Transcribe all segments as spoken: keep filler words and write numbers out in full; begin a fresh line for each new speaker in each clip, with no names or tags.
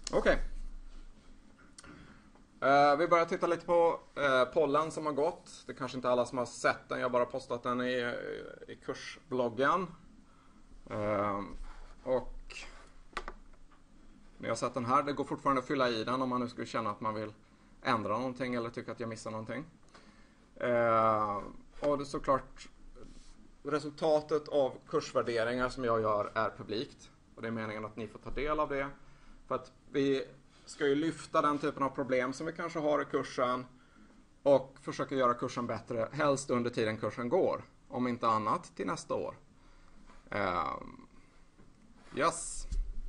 Okej. Okay. Uh, vi börjar titta lite på uh, pollen som har gått. Det är kanske inte alla som har sett den. Jag har bara postat den i, i kursbloggen. Uh, och ni har sett den här. Det går fortfarande att fylla i den om man nu skulle känna att man vill ändra någonting eller tycker att jag missar någonting. Uh, och det är såklart resultatet av kursvärderingar som jag gör är publikt. Och det är meningen att ni får ta del av det. För att vi ska ju lyfta den typen av problem som vi kanske har i kursen och försöka göra kursen bättre, helst under tiden kursen går. Om inte annat till nästa år. Um, yes.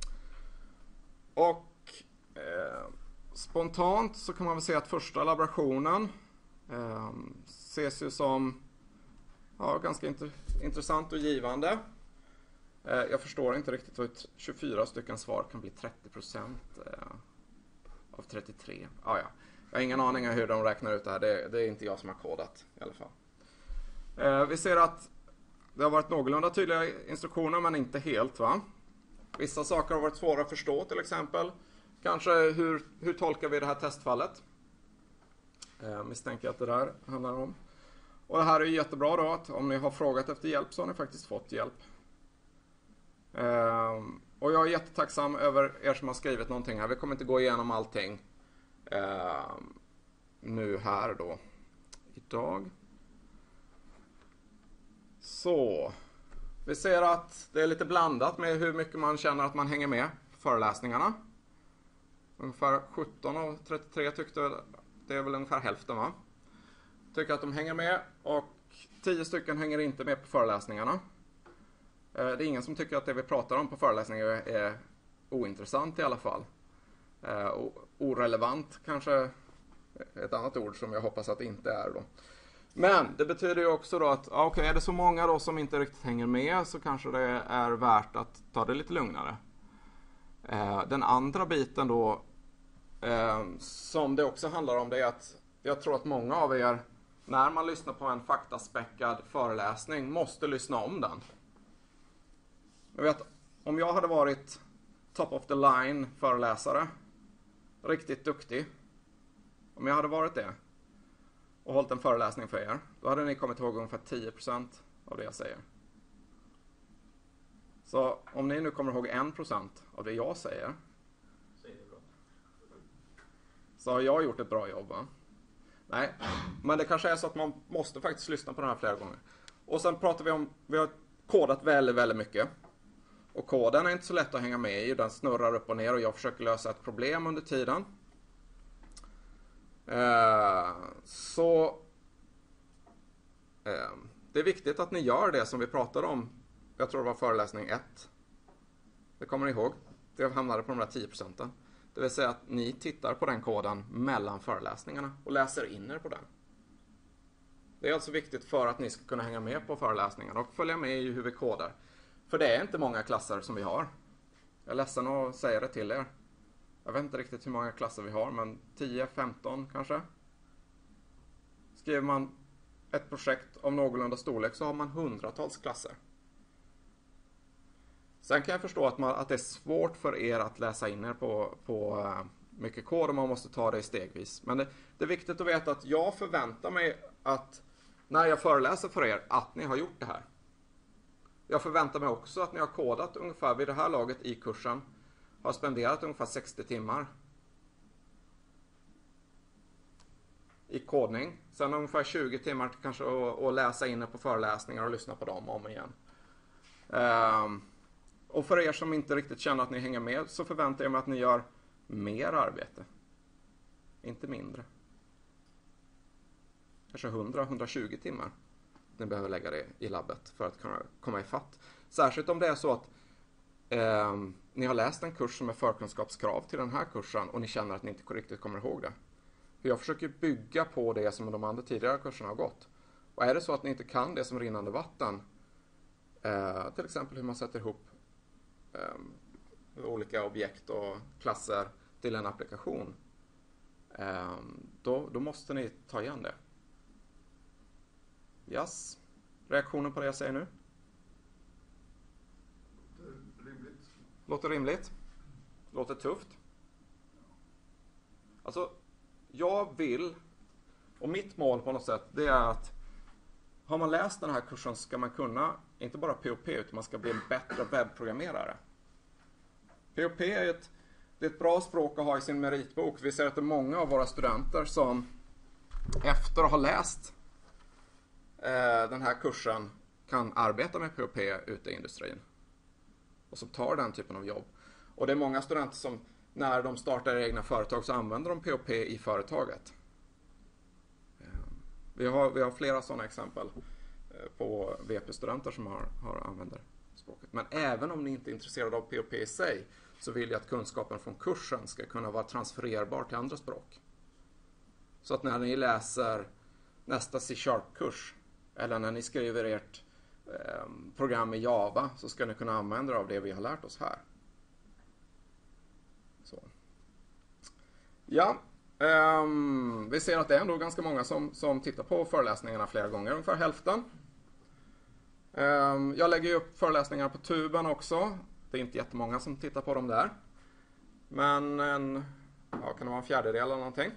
Och eh, spontant så kan man väl säga att första laborationen eh, ses ju som ja, ganska int- intressant och givande. Eh, jag förstår inte riktigt hur tjugofyra stycken svar kan bli trettio procent eh, av trettiotre. Ah, ja. Jag har ingen aning om hur de räknar ut det här. Det, det är inte jag som har kodat i alla fall. Eh, vi ser att det har varit någorlunda tydliga instruktioner men inte helt, va? Vissa saker har varit svåra att förstå, till exempel. Kanske hur, hur tolkar vi det här testfallet? Eh, misstänker jag att det där handlar om. Och det här är jättebra då, att om ni har frågat efter hjälp så har ni faktiskt fått hjälp. Eh, och jag är jättetacksam över er som har skrivit någonting här. Vi kommer inte gå igenom allting eh, nu här då, idag. Så... Vi ser att det är lite blandat med hur mycket man känner att man hänger med på föreläsningarna. Ungefär sjutton av trettiotre tyckte det är väl ungefär hälften, va? Tycker att de hänger med och tio stycken hänger inte med på föreläsningarna. Det är ingen som tycker att det vi pratar om på föreläsningar är ointressant i alla fall. Orelevant kanske ett annat ord som jag hoppas att det inte är då. Men det betyder ju också då att okej, okay, är det så många då som inte riktigt hänger med så kanske det är värt att ta det lite lugnare. Eh, den andra biten då eh, som det också handlar om, det är att jag tror att många av er när man lyssnar på en faktaspäckad föreläsning måste lyssna om den. Jag vet, om jag hade varit top of the line föreläsare, riktigt duktig, om jag hade varit det och hållit en föreläsning för er, då hade ni kommit ihåg ungefär tio procent av det jag säger. Så om ni nu kommer ihåg en procent av det jag säger, så har jag gjort ett bra jobb, va? Nej, men det kanske är så att man måste faktiskt lyssna på den här flera gånger. Och sen pratar vi om, vi har kodat väldigt, väldigt mycket. Och koden är inte så lätt att hänga med i, den snurrar upp och ner och jag försöker lösa ett problem under tiden. Eh, så eh, det är viktigt att ni gör det som vi pratade om. Jag tror det var föreläsning ett. Det kommer ni ihåg. Det hamnade på de där tio procenten. Det vill säga att ni tittar på den koden mellan föreläsningarna och läser in er på den. Det är alltså viktigt för att ni ska kunna hänga med på föreläsningarna och följa med i hur vi kodar. För det är inte många klasser som vi har. Jag är ledsen att säga det till er. Jag vet inte riktigt hur många klasser vi har, men tio femton kanske. Skriver man ett projekt av någorlunda storlek så har man hundratals klasser. Sen kan jag förstå att, man, att det är svårt för er att läsa in er på, på uh, mycket kod och man måste ta det stegvis. Men det, det är viktigt att veta att jag förväntar mig att när jag föreläser för er att ni har gjort det här. Jag förväntar mig också att ni har kodat ungefär vid det här laget i kursen. Har spenderat ungefär sextio timmar i kodning. Sen ungefär tjugo timmar kanske att läsa in på föreläsningar och lyssna på dem om igen. Um, och för er som inte riktigt känner att ni hänger med så förväntar jag mig att ni gör mer arbete. Inte mindre. Kanske hundra till hundratjugo timmar. Ni behöver lägga det i labbet för att kunna komma ifatt. Särskilt om det är så att eh, ni har läst en kurs som är förkunskapskrav till den här kursen och ni känner att ni inte riktigt kommer ihåg det. För jag försöker bygga på det som de andra tidigare kurserna har gått. Och är det så att ni inte kan det som rinnande vatten, eh, till exempel hur man sätter ihop eh, olika objekt och klasser till en applikation, eh, då, då måste ni ta igen det. Yes. Reaktionen på det jag säger nu?
Låter rimligt.
Låter rimligt. Låter tufft. Alltså, jag vill, och mitt mål på något sätt, det är att har man läst den här kursen ska man kunna, inte bara P O P, utan man ska bli en bättre webbprogrammerare. P O P är ett, det är ett bra språk att ha i sin meritbok. Vi ser att det är många av våra studenter som efter att ha läst eh, den här kursen kan arbeta med P O P ute i industrin. Och som tar den typen av jobb. Och det är många studenter som när de startar egna företag så använder de P O P i företaget. Vi har, vi har flera sådana exempel på V P-studenter som har, har använder språket. Men även om ni inte är intresserade av P O P i sig så vill jag att kunskapen från kursen ska kunna vara transfererbar till andra språk. Så att när ni läser nästa C-sharp-kurs eller när ni skriver ert eh, program i Java så ska ni kunna använda er av det vi har lärt oss här. Så. Ja. Um, vi ser att det är ändå ganska många som, som tittar på föreläsningarna flera gånger, ungefär hälften. Um, jag lägger ju upp föreläsningar på tuben också. Det är inte jättemånga som tittar på dem där. Men en, ja, kan det vara en fjärdedel eller någonting.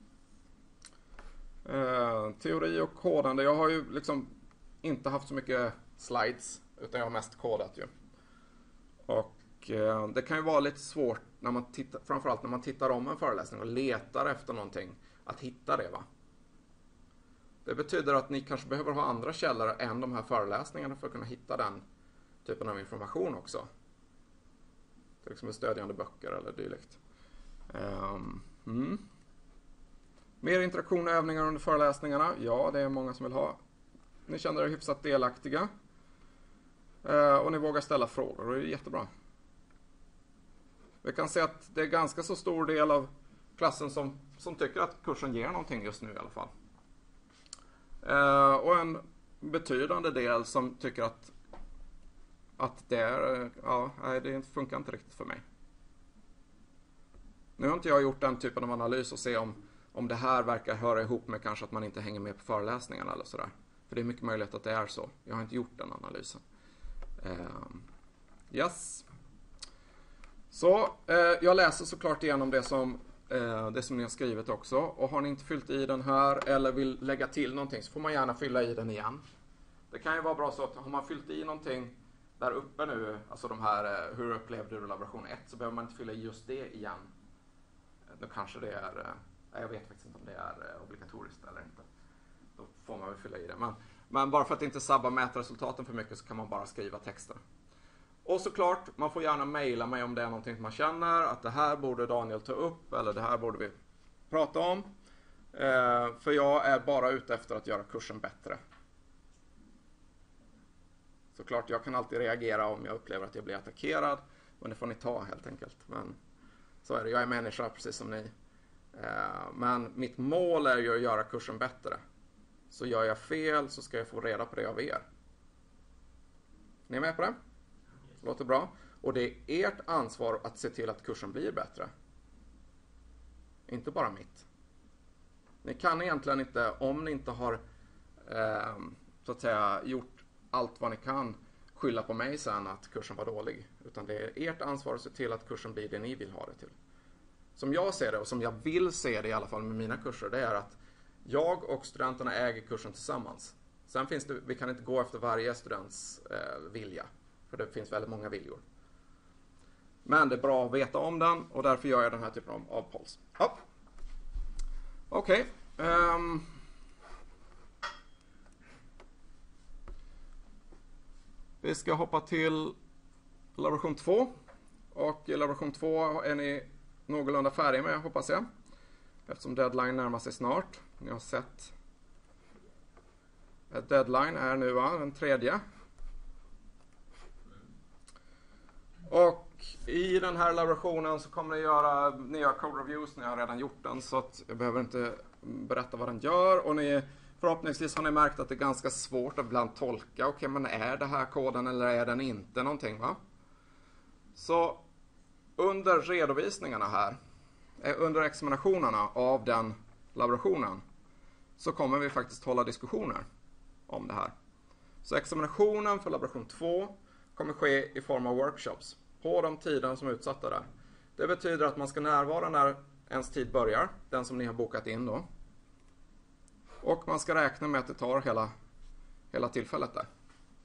Uh, teori och kodande. Jag har ju liksom inte haft så mycket slides utan jag har mest kodat ju. Och uh, det kan ju vara lite svårt när man tittar, framförallt när man tittar om en föreläsning och letar efter någonting, att hitta det, va? Det betyder att ni kanske behöver ha andra källor än de här föreläsningarna för att kunna hitta den typen av information också. Till exempel stödjande böcker eller dylikt. Um, mm. Mer interaktion och övningar under föreläsningarna. Ja, det är många som vill ha. Ni känner er hyfsat delaktiga. Uh, och ni vågar ställa frågor, och det är jättebra. Vi kan se att det är ganska så stor del av klassen som, som tycker att kursen ger någonting just nu i alla fall. Uh, och en betydande del som tycker att, att det, är, ja, det funkar inte riktigt för mig. Nu har inte jag gjort den typen av analys och se om, om det här verkar höra ihop med kanske att man inte hänger med på föreläsningarna eller sådär. För det är mycket möjligt att det är så. Jag har inte gjort den analysen. Uh, yes. Så eh, jag läser såklart igenom det som, eh, det som ni har skrivit också. Och har ni inte fyllt i den här eller vill lägga till någonting så får man gärna fylla i den igen. Det kan ju vara bra så att har man fyllt i någonting där uppe nu, alltså de här eh, hur upplevde du laboration ett, så behöver man inte fylla i just det igen. Då kanske det är, eh, jag vet faktiskt inte om det är eh, obligatoriskt eller inte. Då får man väl fylla i det. Men, men bara för att inte sabba mätresultaten för mycket så kan man bara skriva texten. Och såklart, man får gärna mejla mig om det är någonting man känner att det här borde Daniel ta upp eller det här borde vi prata om. Eh, för jag är bara ute efter att göra kursen bättre. Såklart, jag kan alltid reagera om jag upplever att jag blir attackerad, men det får ni ta helt enkelt. Men så är det, jag är människa precis som ni. Eh, men mitt mål är ju att göra kursen bättre. Så gör jag fel så ska jag få reda på det av er. Ni är med på det? Låter bra. Och det är ert ansvar att se till att kursen blir bättre. Inte bara mitt. Ni kan egentligen inte, om ni inte har eh, så att säga gjort allt vad ni kan, skylla på mig sen att kursen var dålig. Utan det är ert ansvar att se till att kursen blir det ni vill ha det till. Som jag ser det, och som jag vill se det i alla fall med mina kurser, det är att jag och studenterna äger kursen tillsammans. Sen finns det, vi kan inte gå efter varje students eh, vilja. För det finns väldigt många viljor. Men det är bra att veta om den. Och därför gör jag den här typen av avpols. Ja. Okej. Okay. Um. Vi ska hoppa till laboration två. Och i laboration två är ni någorlunda färdiga med, hoppas jag. Eftersom deadline närmar sig snart. Ni har sett. Deadline är nu, va? Den tredje. Och i den här laborationen så kommer ni göra, ni gör code reviews, ni har redan gjort den så att jag behöver inte berätta vad den gör. Och ni, förhoppningsvis har ni märkt att det är ganska svårt att ibland tolka, okej okay, men är det här koden eller är den inte någonting, va? Så under redovisningarna här, under examinationerna av den laborationen så kommer vi faktiskt hålla diskussioner om det här. Så examinationen för laboration två kommer ske i form av workshops på de tiderna som är utsatta där. Det betyder att man ska närvara när ens tid börjar, den som ni har bokat in då. Och man ska räkna med att det tar hela, hela tillfället där.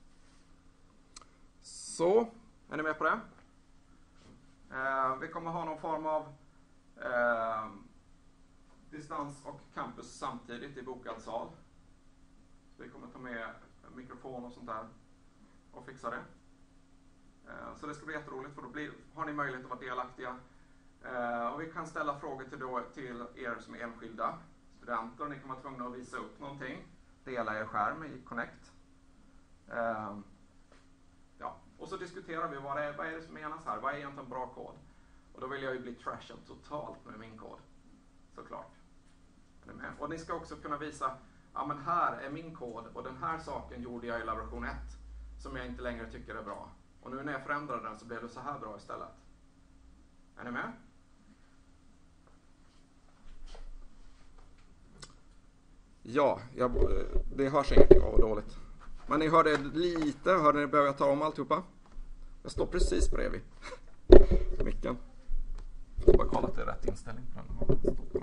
Så, är ni med på det? Eh, vi kommer ha någon form av eh, distans och campus samtidigt i bokad sal. Så vi kommer ta med mikrofon och sånt där och fixa det. Eh, så det ska bli jätteroligt, för då blir, har ni möjlighet att vara delaktiga. Eh, och vi kan ställa frågor till, då, till er som är enskilda studenter. Ni kommer vara tvungna att visa upp någonting. Dela er skärm i Connect. Eh, ja. Och så diskuterar vi vad, det är, vad är det som menas här. Vad är egentligen bra kod? Och då vill jag ju bli trashad totalt med min kod. Såklart. Är ni med? Och ni ska också kunna visa, ja men här är min kod och den här saken gjorde jag i laboration ett som jag inte längre tycker är bra. Och nu när jag förändrar den så blev det så här bra istället. Är ni med? Ja, jag, det hörs ingenting av dåligt. Men ni hörde lite, hörde ni behöver jag ta om alltihopa? Jag står precis bredvid micken. Jag ska bara kolla att det är rätt inställning på den.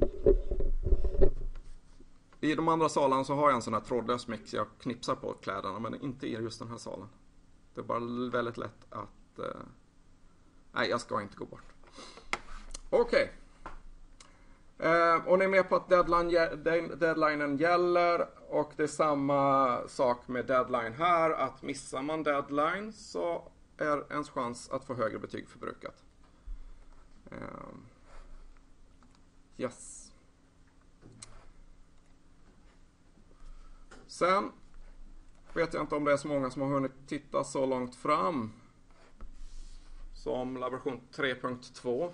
I de andra salen så har jag en sån här trådlös mick, jag knipsar på kläderna, men inte i just den här salen. Det är bara väldigt lätt att... Eh... Nej, jag ska inte gå bort. Okej. Okay. Eh, och ni är med på att deadline, deadlinen gäller, och det är samma sak med deadline här, att missar man deadline så är ens chans att få högre betyg förbrukat. Eh... Yes. Sen vet jag inte om det är så många som har hunnit titta så långt fram som laboration tre punkt två.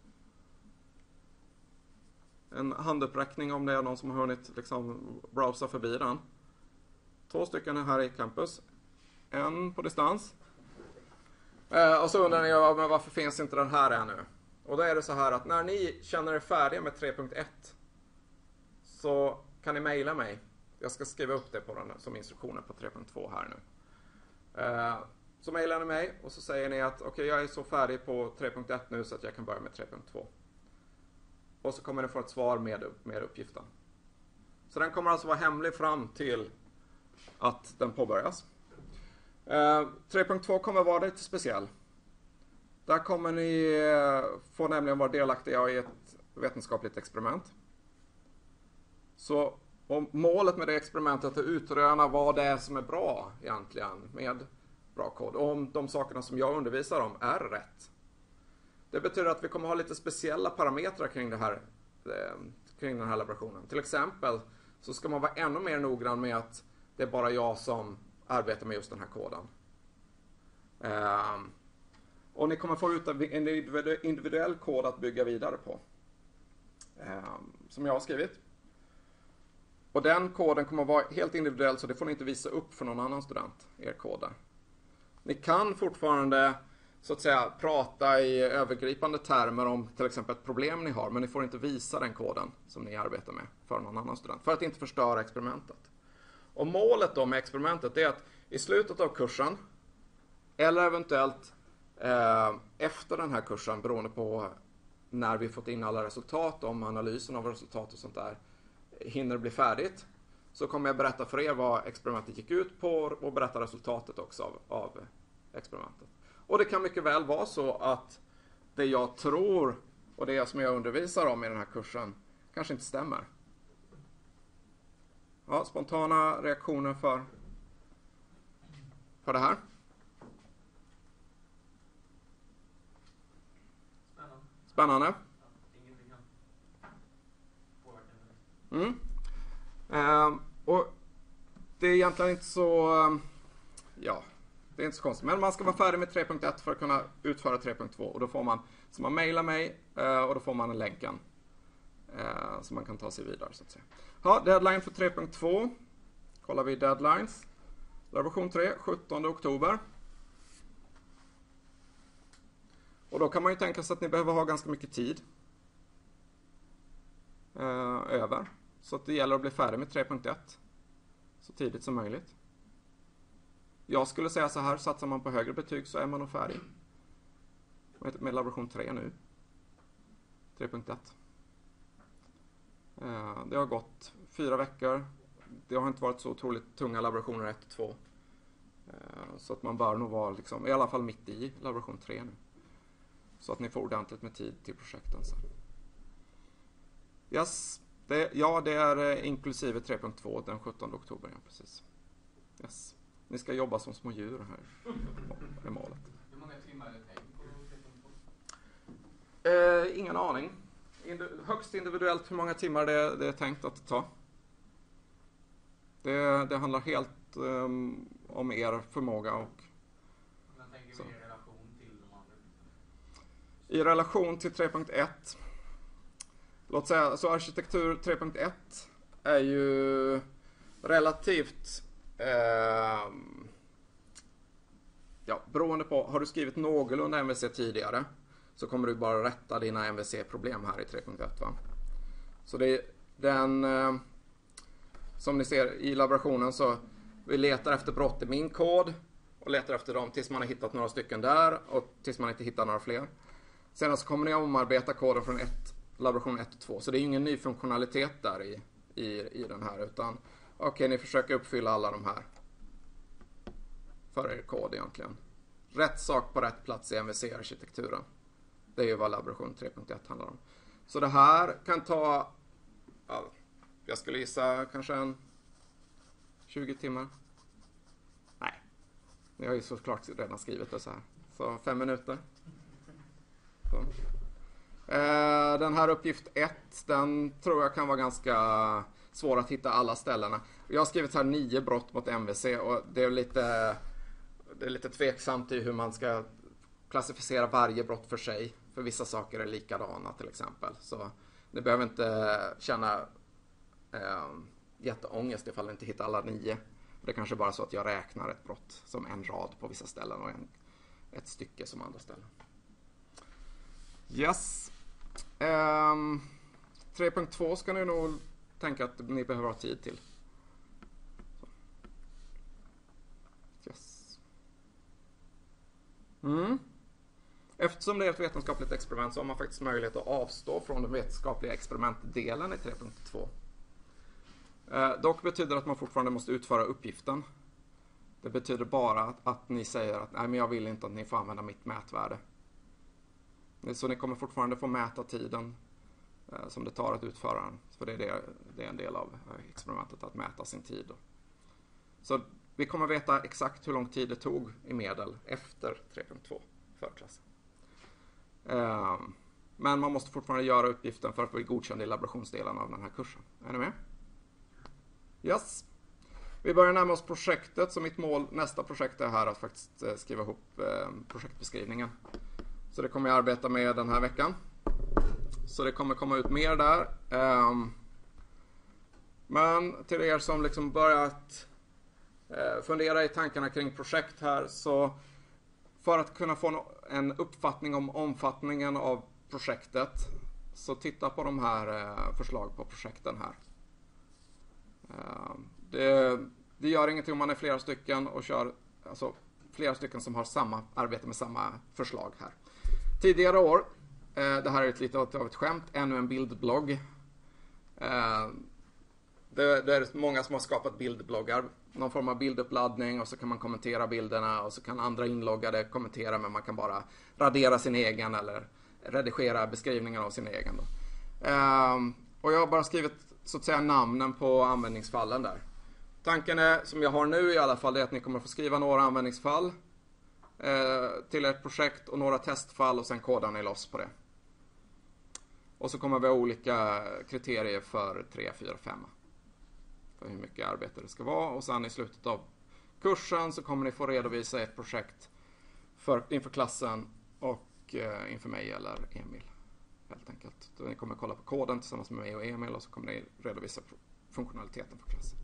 En handuppräckning om det är någon som har hunnit liksom browsa förbi den. Två stycken är här i campus. En på distans. Eh, och så undrar ni, ja, men varför finns inte den här ännu? Och då är det så här att när ni känner er färdiga med tre punkt ett så kan ni mejla mig. Jag ska skriva upp det på den som instruktioner på tre punkt två här nu. Eh, så mejlar ni mig och så säger ni att okej, okay, jag är så färdig på tre punkt ett nu så att jag kan börja med tre punkt två. Och så kommer ni få ett svar med, med uppgiften. Så den kommer alltså vara hemlig fram till att den påbörjas. Eh, tre punkt två kommer vara lite speciell. Där kommer ni eh, få nämligen vara delaktiga i ett vetenskapligt experiment. Så och målet med det experimentet är att utröna vad det är som är bra egentligen med bra kod. Och om de sakerna som jag undervisar om är rätt. Det betyder att vi kommer ha lite speciella parametrar kring, det här, kring den här laborationen. Till exempel så ska man vara ännu mer noggrann med att det är bara jag som arbetar med just den här koden. Och ni kommer få ut en individuell kod att bygga vidare på. Som jag har skrivit. Och den koden kommer att vara helt individuell, så det får ni inte visa upp för någon annan student, er kod där. Ni kan fortfarande så att säga prata i övergripande termer om till exempel ett problem ni har, men ni får inte visa den koden som ni arbetar med för någon annan student, för att inte förstöra experimentet. Och målet då med experimentet är att i slutet av kursen, eller eventuellt eh, efter den här kursen, beroende på när vi fått in alla resultat, om analysen av resultat och sånt där hinner bli färdigt, så kommer jag berätta för er vad experimentet gick ut på och berätta resultatet också av, av experimentet. Och det kan mycket väl vara så att det jag tror och det som jag undervisar om i den här kursen kanske inte stämmer. Ja, spontana reaktioner för, för det här?
Spännande.
Spännande. Mm. Uh, och det är egentligen inte så uh, ja, det är inte så konstigt, men man ska vara färdig med tre punkt ett för att kunna utföra tre punkt två, och då får man, så man mejlar mig uh, och då får man en länken uh, så man kan ta sig vidare så att säga. Ja, deadline för tre punkt två. Kollar vi deadlines. Laboration tre, sjuttonde oktober. Och då kan man ju tänka sig att ni behöver ha ganska mycket tid uh, över. Så att det gäller att bli färdig med tre punkt ett så tidigt som möjligt. Jag skulle säga så här, satsar man på högre betyg så är man nog färdig med, med laboration tre nu. tre punkt ett. Eh, det har gått fyra veckor. Det har inte varit så otroligt tunga laborationer ett och två. Eh, så att man bör nog vara liksom, i alla fall mitt i laboration tre nu. Så att ni får ordentligt med tid till projekten sen. Yes. Det, ja, det är inklusive tre punkt två den sjuttonde oktober. Ja, precis. Yes. Ni ska jobba som små djur här. Det är målet.
Hur många timmar är det tänkt på tre punkt två?
Eh, ingen aning. Indi- högst individuellt hur många timmar det, det är tänkt att ta. Det, det handlar helt um, om er förmåga och...
Men tänker
så.
vi i relation till de andra?
I relation till tre punkt ett. Låt säga, så arkitektur tre punkt ett är ju relativt... Eh, ja, beroende på, har du skrivit någorlunda M V C tidigare så kommer du bara rätta dina M V C-problem här i tre punkt ett, va? Så det är den... Eh, som ni ser i laborationen så vi letar efter brott i min kod och letar efter dem tills man har hittat några stycken där och tills man inte hittar några fler. Sen så kommer ni omarbeta koden från ett, laboration ett och två. Så det är ju ingen ny funktionalitet där i, i, i den här utan okej, okay, ni försöker uppfylla alla de här för er kod egentligen. Rätt sak på rätt plats i M V C-arkitekturen. Det är ju vad laboration tre punkt ett handlar om. Så det här kan ta, ja, jag skulle gissa kanske en tjugo timmar. Nej, ni har ju såklart redan skrivit det så här. Så fem minuter. Så. Eh, den här uppgift ett, den tror jag kan vara ganska svår att hitta alla ställena. Jag har skrivit här nio brott mot M V C och det är lite, det är lite tveksamt i hur man ska klassificera varje brott för sig. För vissa saker är likadana till exempel. Så ni behöver inte känna eh, jätteångest ifall ni inte hittar alla nio. Det är kanske bara så att jag räknar ett brott som en rad på vissa ställen och en, ett stycke som andra ställen. Yes. Um, tre punkt två ska ni nog tänka att ni behöver ha tid till. Så. Yes. Mm. Eftersom det är ett vetenskapligt experiment så har man faktiskt möjlighet att avstå från den vetenskapliga experimentdelen i tre punkt två. Eh, dock betyder det att man fortfarande måste utföra uppgiften. Det betyder bara att, att ni säger att nej, men jag vill inte att ni får använda mitt mätvärde. Så ni kommer fortfarande få mäta tiden eh, som det tar att utföra den. För det är, det, det är en del av experimentet, att mäta sin tid. Så vi kommer veta exakt hur lång tid det tog i medel efter tre punkt två förklassen. Eh, men man måste fortfarande göra uppgiften för att bli godkänd i laborationsdelen av den här kursen. Är ni med? Yes. Vi börjar närma oss projektet, så mitt mål nästa projekt är här att faktiskt eh, skriva ihop eh, projektbeskrivningen. Så det kommer jag arbeta med den här veckan. Så det kommer komma ut mer där. Um, men till er som liksom börjat uh, fundera i tankarna kring projekt här, så för att kunna få en uppfattning om omfattningen av projektet så titta på de här uh, förslag på projekten här. Uh, det, det gör ingenting om man är flera stycken och kör, alltså flera stycken som har samma arbete med samma förslag här. Tidigare år, eh, det här är ett litet av ett skämt, ännu en bildblogg. Eh, det, det är många som har skapat bildbloggar, någon form av bilduppladdning och så kan man kommentera bilderna och så kan andra inloggade kommentera, men man kan bara radera sin egen eller redigera beskrivningen av sin egen. Då. Eh, och jag har bara skrivit så att säga namnen på användningsfallen där. Tanken är, som jag har nu i alla fall, det är att ni kommer få skriva några användningsfall till ett projekt och några testfall och sen kodar ni loss på det. Och så kommer vi ha olika kriterier för tre, fyra, fem. För hur mycket arbete det ska vara. Och sen i slutet av kursen så kommer ni få redovisa ett projekt för, inför klassen och eh, inför mig eller Emil. Helt enkelt. Så ni kommer kolla på koden tillsammans med mig och Emil och så kommer ni redovisa funktionaliteten för klassen.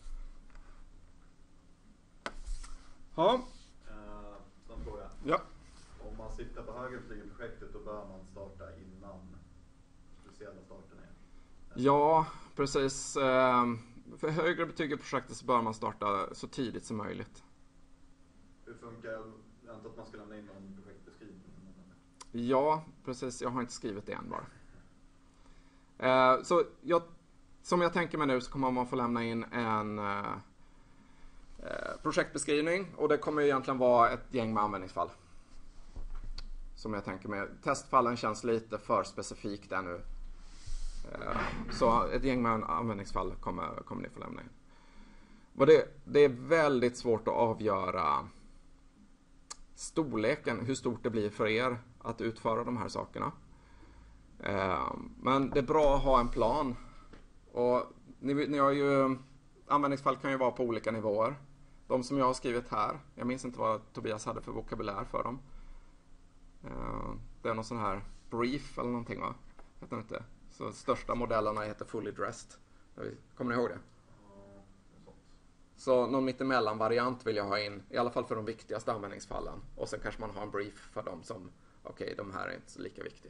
Ja.
Fråga.
Ja.
Om man sitter på högre betyg i projektet då bör man starta innan speciella starten är.
Ja, precis. För högre betyg i projektet så bör man starta så tidigt som möjligt.
Hur funkar det? Jag antar att man ska lämna in någon projektbeskrivning.
Ja, precis. Jag har inte skrivit det än bara. Eh, så jag, som jag tänker mig nu så kommer man få lämna in en eh, projektbeskrivning och det kommer egentligen vara ett gäng med användningsfall. Som jag tänker mig. Testfallen känns lite för specifikt där nu. Eh, så ett gäng med användningsfall kommer, kommer ni få lämna in. Och det, det är väldigt svårt att avgöra storleken, hur stort det blir för er att utföra de här sakerna. Eh, men det är bra att ha en plan. Och ni, ni har ju, användningsfall kan ju vara på olika nivåer. De som jag har skrivit här, jag minns inte vad Tobias hade för vokabulär för dem. Eh, det är någon sån här brief eller någonting, va? Heter det inte? Så största modellerna heter fully dressed. Kommer ni ihåg det? Så någon mittemellan variant vill jag ha in, i alla fall för de viktigaste användningsfallen. Och sen kanske man har en brief för dem som, okej, okay, de här är inte så lika viktiga.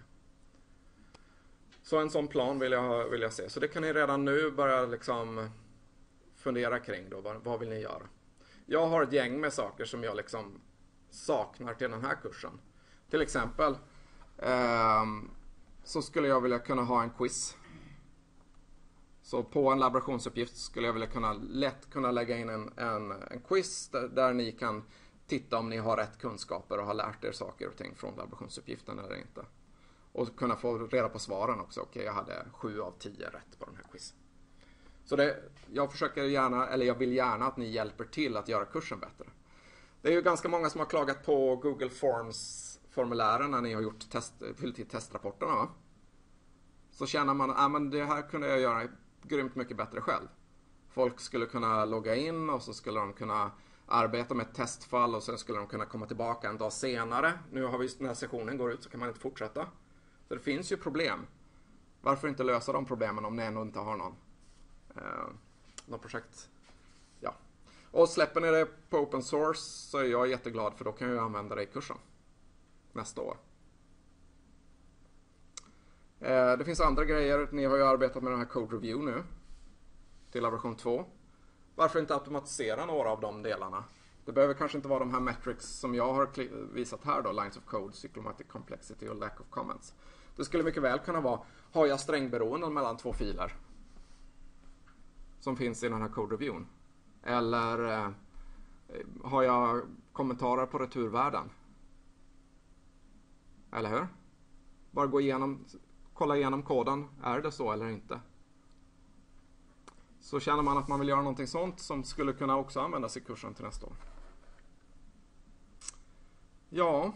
Så en sån plan vill jag, vill jag se. Så det kan ni redan nu börja liksom fundera kring då. Vad, vad vill ni göra? Jag har ett gäng med saker som jag liksom saknar till den här kursen. Till exempel eh, så skulle jag vilja kunna ha en quiz. Så på en laborationsuppgift skulle jag vilja kunna lätt kunna lägga in en, en, en quiz där, där ni kan titta om ni har rätt kunskaper och har lärt er saker och ting från laborationsuppgiften eller inte. Och kunna få reda på svaren också. Okej, jag hade sju av tio rätt på den här quizen. Så det, jag försöker gärna, eller jag vill gärna att ni hjälper till att göra kursen bättre. Det är ju ganska många som har klagat på Google Forms-formulären när ni har gjort test, fyllt i testrapporterna, va? Så känner man att ah, det här kunde jag göra grymt mycket bättre själv. Folk skulle kunna logga in och så skulle de kunna arbeta med ett testfall och sen skulle de kunna komma tillbaka en dag senare. Nu har vi, när sessionen går ut så kan man inte fortsätta. Så det finns ju problem. Varför inte lösa de problemen om ni ändå inte har någon, eh, någon projekt? Ja. Och släpper ni det på open source så är jag jätteglad för då kan jag använda det i kursen nästa år. Eh, det finns andra grejer. Ni har ju arbetat med den här code review nu till laboration två. Varför inte automatisera några av de delarna? Det behöver kanske inte vara de här metrics som jag har visat här då, lines of code, cyclomatic complexity och lack of comments. Det skulle mycket väl kunna vara, har jag strängberoenden mellan två filer som finns i den här code reviewen? Eller eh, har jag kommentarer på returvärden? Eller hur? Bara gå igenom, kolla igenom koden, är det så eller inte? Så känner man att man vill göra någonting sånt som skulle kunna också användas i kursen till nästa år. Ja.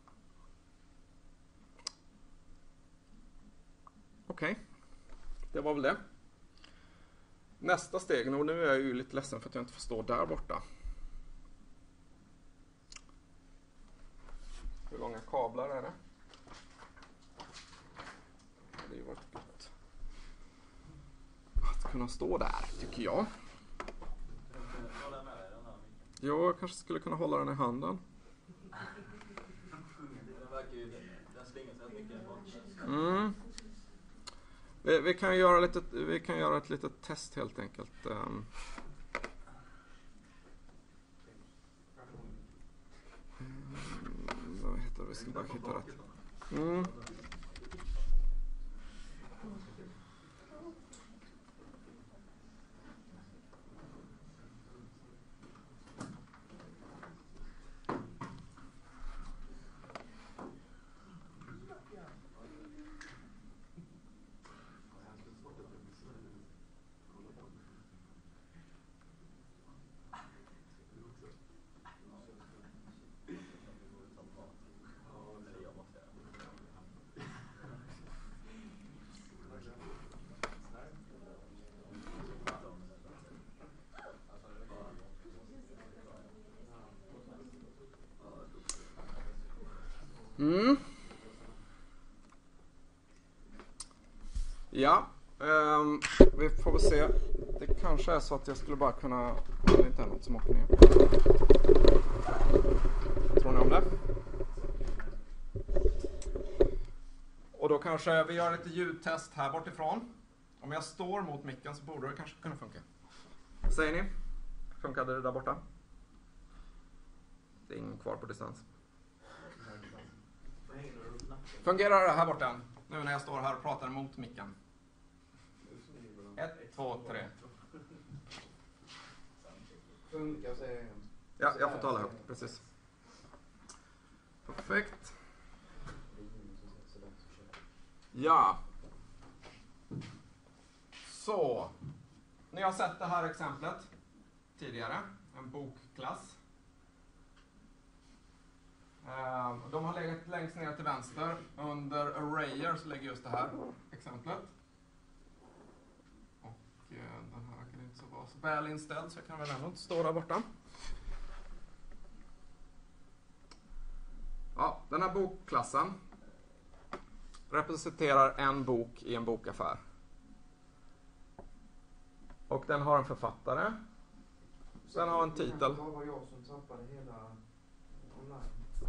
Okej. Okay. Det var väl det. Nästa steg, och nu är jag ju lite ledsen för att jag inte får stå där borta. Hur långa kablar är det? Det hade ju varit gott att kunna stå där, tycker jag. Jo, jag kanske skulle kunna hålla den i handen. Mm. Vi, vi, kan göra lite, vi kan göra ett litet test helt enkelt. Um. Mm, vad heter det? Vi ska bara hitta rätt. Mm. Mm. Ja, um, vi får väl se. Det kanske är så att jag skulle bara kunna... Det är inte något som åker ner. Vad tror ni om det? Och då kanske vi gör lite ljudtest här bortifrån. Om jag står mot micken så borde det kanske kunna funka. Säger ni? Funkade det där borta? Det är ingen kvar på distans. Fungerar det här borta? Nu när jag står här och pratar mot micken. Ett, två, tre.
Funkar säger jag.
Ja, jag får tala högt, precis. Perfekt. Ja. Så. Ni har sett det här exemplet tidigare. En bokklass. De har legat längst ner till vänster. Under arrayer så ligger just det här exemplet. Och den här kan inte så vara så väl inställd så jag kan väl ändå inte stå där borta. Ja, den här bokklassen representerar en bok i en bokaffär. Och den har en författare. Den har en titel.
Det var jag som tappade hela online.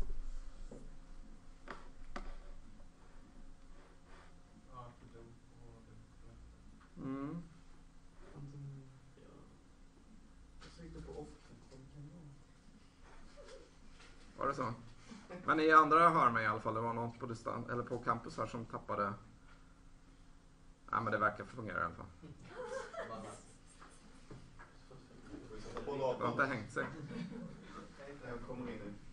Mm.
Jag sitter på off.
Var det så? Men ni andra hör mig i alla fall. Det var någon på distans eller på campus här som tappade. Ja, men det verkar fungera i alla fall. Det har inte hängt sig.
Jag kommer in nu.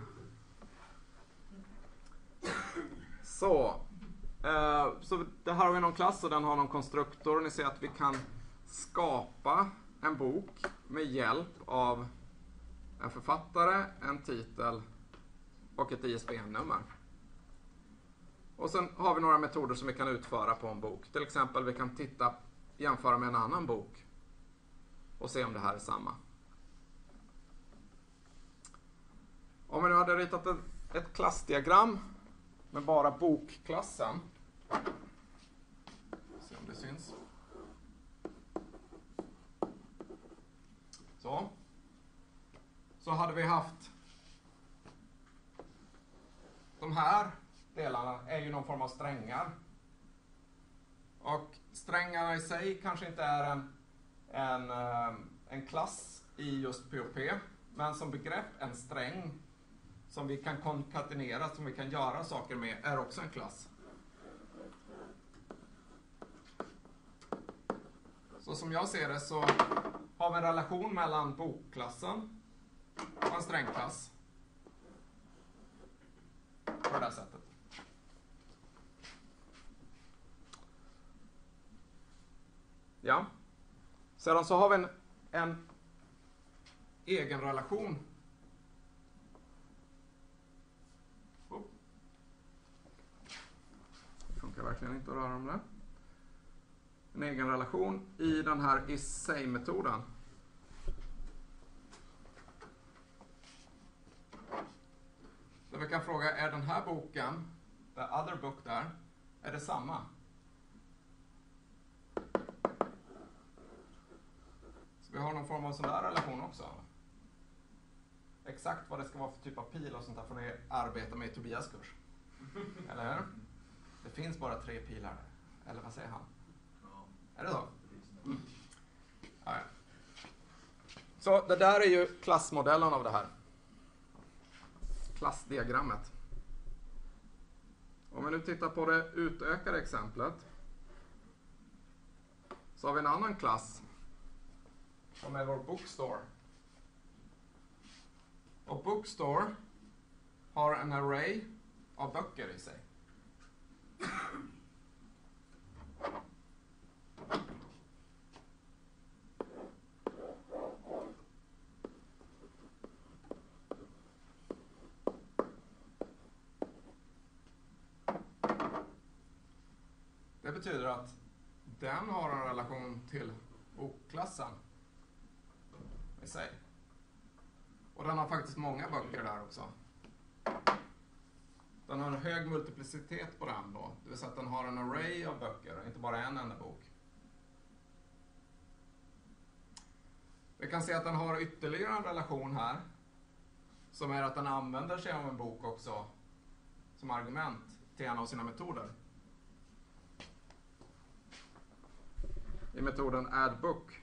Så. Eh, så det här har vi någon klass och den har någon konstruktor. Ni ser att vi kan skapa en bok med hjälp av en författare, en titel och ett I S B N-nummer. Och sen har vi några metoder som vi kan utföra på en bok. Till exempel vi kan titta, jämföra med en annan bok och se om det här är samma. Om vi nu hade ritat ett, ett klassdiagram med bara bokklassen. Se om det syns. Så. Så hade vi haft de här delarna är ju någon form av strängar. Och strängarna i sig kanske inte är en, en, en klass i just P O P. Men som begrepp en sträng som vi kan konkatenera, som vi kan göra saker med, är också en klass. Så som jag ser det så har vi en relation mellan bokklassen och en strängklass. På det här sättet. Ja. Sedan så har vi en, en egen relation. Oh. Det funkar verkligen inte att röra om det. En egen relation i den här is-say-metoden. Så vi kan fråga, är den här boken, the other book där, är det samma? Så vi har någon form av sån där relation också. Exakt vad det ska vara för typ av pil och sånt där får ni arbeta med i Tobias kurs. Eller hur? Det finns bara tre pilar. Eller vad säger han?
Ja.
Är det så? Mm. Ja, ja. Så det där är ju klassmodellen av det här. Klassdiagrammet. Om vi nu tittar på det utökade exemplet så har vi en annan klass som är vår bookstore. Och bookstore har en array av böcker i sig. Det betyder att den har en relation till bokklassen i sig. Och den har faktiskt många böcker där också. Den har en hög multiplicitet på den då. Det vill säga att den har en array av böcker, inte bara en enda bok. Vi kan se att den har ytterligare en relation här. Som är att den använder sig av en bok också som argument till en av sina metoder. I metoden addBook.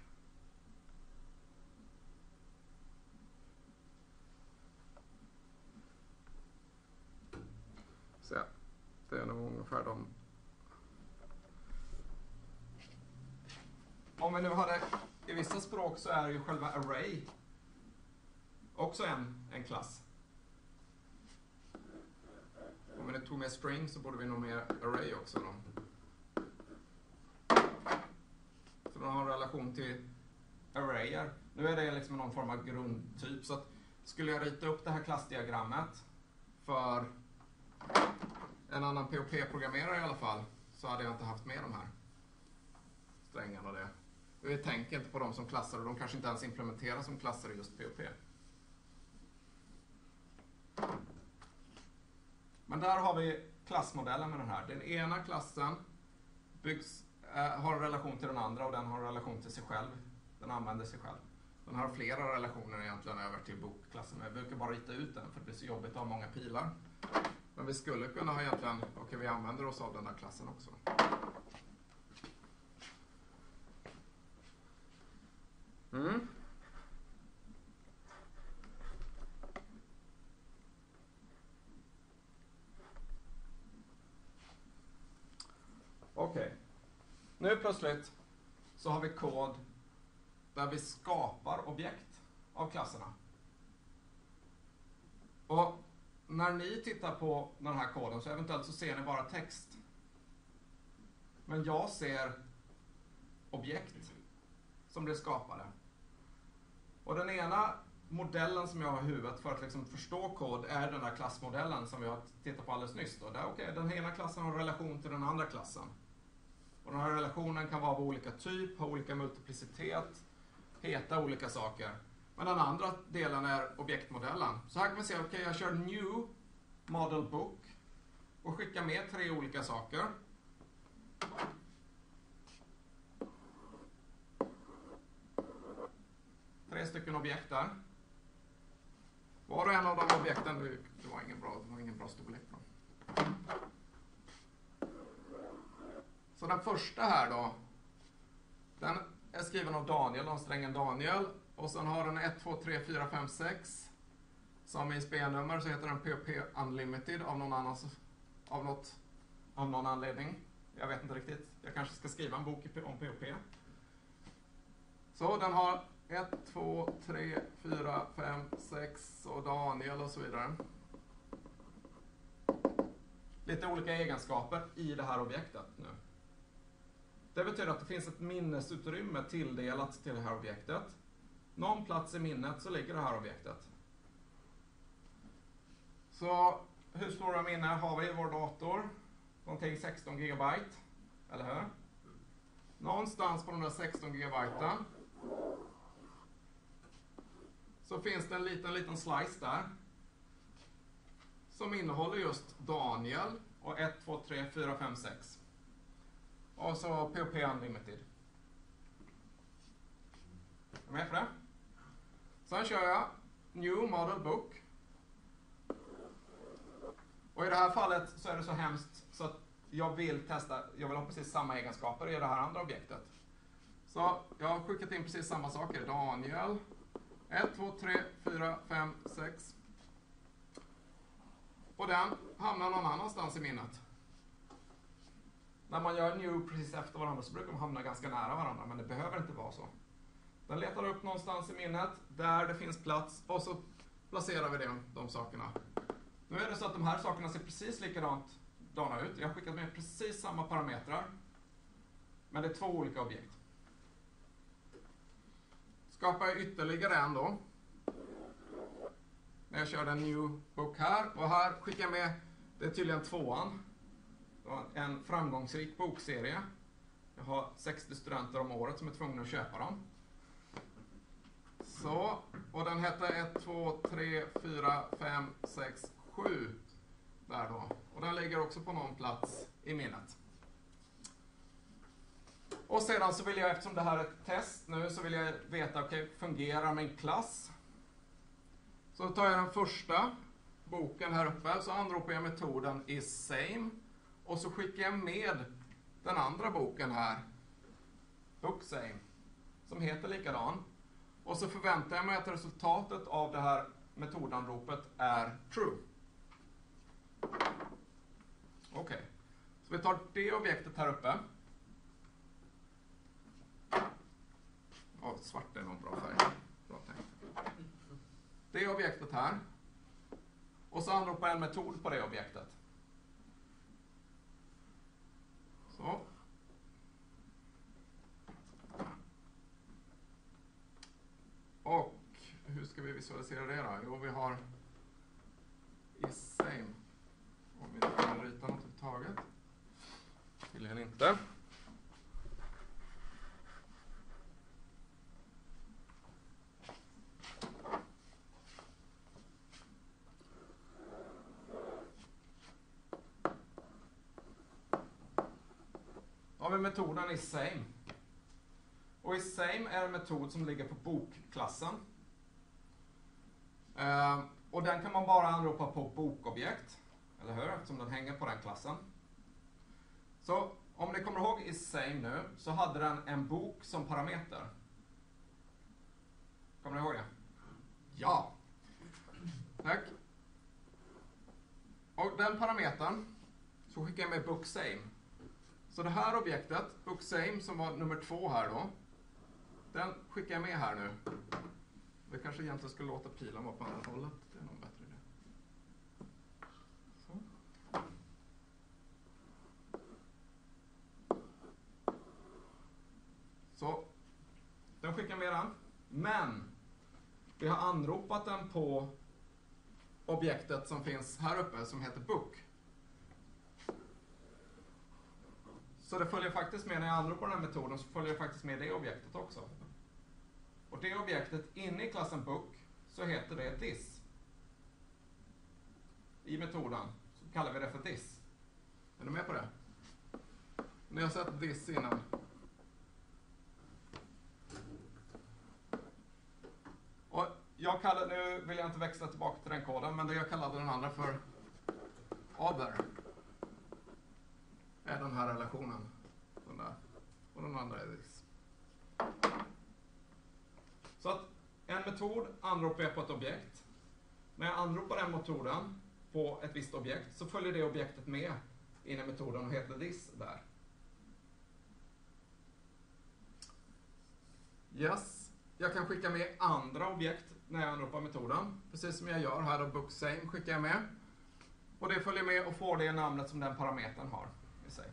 Så det är nog ungefär de om vi nu hade, i vissa språk så är ju själva array också en, en klass. Om vi nu tog med string så borde vi nog med array också då. Så de har en relation till arrayer. Nu är det liksom någon form av grundtyp, så att skulle jag rita upp det här klassdiagrammet för en annan P O P-programmerare i alla fall, så hade jag inte haft med de här strängarna. Det. Vi tänker inte på dem som klasser och de kanske inte ens implementeras som klasser i just P O P. Men där har vi klassmodellen med den här. Den ena klassen byggs, äh, har en relation till den andra och den har en relation till sig själv. Den använder sig själv. Den har flera relationer egentligen över till bokklassen. Men jag brukar bara rita ut den för det blir så jobbigt att ha många pilar. Men vi skulle kunna ha egentligen, okej okay, vi använder oss av den där klassen också. Mm. Okej. Okay. Nu plötsligt så har vi kod där vi skapar objekt av klasserna. Och när ni tittar på den här koden så eventuellt så ser ni bara text. Men jag ser objekt som blir skapade. Och den ena modellen som jag har i huvudet för att liksom förstå kod är den där klassmodellen som vi har tittat på alldeles nyss. Då. Där, okay, den ena klassen har en relation till den andra klassen. Och den här relationen kan vara av olika typ, ha olika multiplicitet, heta olika saker. Men den andra delen är objektmodellen. Så här kan vi se, okej okay, jag kör new model book och skickar med tre olika saker. Tre stycken objekt där. Var och en av de objekten, det var ingen bra, det var ingen bra storlek på. Så den första här då, den är skriven av Daniel, av strängen Daniel. Och sen har den ett, två, tre, fyra, fem, sex. Som i sp-nummer så heter den P O P Unlimited av någon annan, av något, av någon anledning. Jag vet inte riktigt. Jag kanske ska skriva en bok om P O P. Så den har ett, två, tre, fyra, fem, sex och Daniel och så vidare. Lite olika egenskaper i det här objektet nu. Det betyder att det finns ett minnesutrymme tilldelat till det här objektet. Någon plats i minnet så ligger det här objektet. Så hur stora minne har vi i vår dator? Någonting sexton gigabyte, eller hur? Någonstans på de där sexton gigabyten så finns det en liten, liten slice där som innehåller just Daniel och ett, två, tre, fyra, fem, sex. Och så P O P Unlimited. Är du med för det? Sen kör jag New Model Book. Och i det här fallet så är det så hemskt så att jag vill testa, jag vill ha precis samma egenskaper i det här andra objektet. Så jag har skickat in precis samma saker. Daniel. ett, två, tre, fyra, fem, sex. Och den hamnar någon annanstans i minnet. När man gör new precis efter varandra så brukar de hamna ganska nära varandra, men det behöver inte vara så. Den letar upp någonstans i minnet där det finns plats och så placerar vi det, de sakerna. Nu är det så att de här sakerna ser precis likadant dana ut. Jag har skickat med precis samma parametrar, men det är två olika objekt. Skapar jag ytterligare en då. När jag kör den new book här, och här skickar jag med, det är tydligen tvåan. En framgångsrik bokserie. Jag har sextio studenter om året som är tvungna att köpa dem. Så, och den heter ett, två, tre, fyra, fem, sex, sju. Där då. Och den ligger också på någon plats i minnet. Och sedan så vill jag, eftersom det här är ett test nu, så vill jag veta, okej, okay, fungerar min klass? Så tar jag den första boken här uppe, så anropar jag metoden isSame. Och så skickar jag med den andra boken här, BookSame, som heter likadan. Och så förväntar jag mig att resultatet av det här metodanropet är true. Okej, okay. Så vi tar det objektet här uppe. förlåt, svart är nog en bra färg. Bra tänkt. Det är objektet här. Och så anropar jag en metod på det objektet. Så. Och hur ska vi visualisera det då? Jo, vi har isSame. Om vi inte kan rita något överhuvudtaget. Tydligen inte. Då har vi metoden isSame. Och isSame är en metod som ligger på bokklassen. Uh, och den kan man bara anropa på bokobjekt. Eller hur? Eftersom den hänger på den klassen. Så om ni kommer ihåg isSame nu så hade den en bok som parameter. Kommer ni ihåg det? Ja! Tack. Och den parametern så skickar jag med bookSame. Så det här objektet, bookSame som var nummer två här då. Den skickar jag med här nu. Det kanske egentligen skulle låta pilen vara på andra hållet. Det är nog bättre idé. Så. Så. Den skickar med den. Men vi har anropat den på objektet som finns här uppe som heter book. Så det följer faktiskt med, när jag anropar den här metoden så följer det faktiskt med det objektet också. Och det objektet inne i klassen book så heter det this. I metoden så kallar vi det för this. Är du med på det? Ni har sett this innan. Och jag kallar, nu vill jag inte växla tillbaka till den koden, men det jag kallade den andra för other är den här relationen. Den där. Och den andra är this. Så att en metod anropar jag på ett objekt. När jag anropar den metoden på ett visst objekt så följer det objektet med in i metoden och heter this där. Yes. Jag kan skicka med andra objekt när jag anropar metoden. Precis som jag gör här då, bookSame skickar jag med. Och det följer med och får det namnet som den parametern har i sig.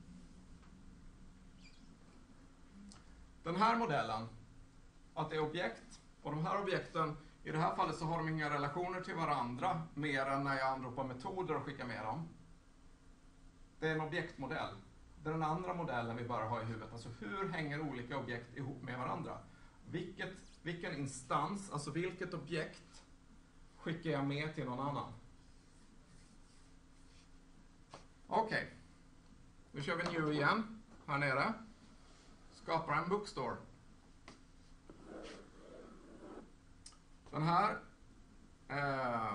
Den här modellen, att det är objekt, och de här objekten, i det här fallet så har de inga relationer till varandra mer än när jag anropar metoder och skickar med dem. Det är en objektmodell. Det är den andra modellen vi bara har i huvudet. Alltså hur hänger olika objekt ihop med varandra? Vilket, vilken instans, alltså vilket objekt skickar jag med till någon annan? Okej. Okay. Nu kör vi new igen. Här nere. Skapar en bookstore. Den här eh,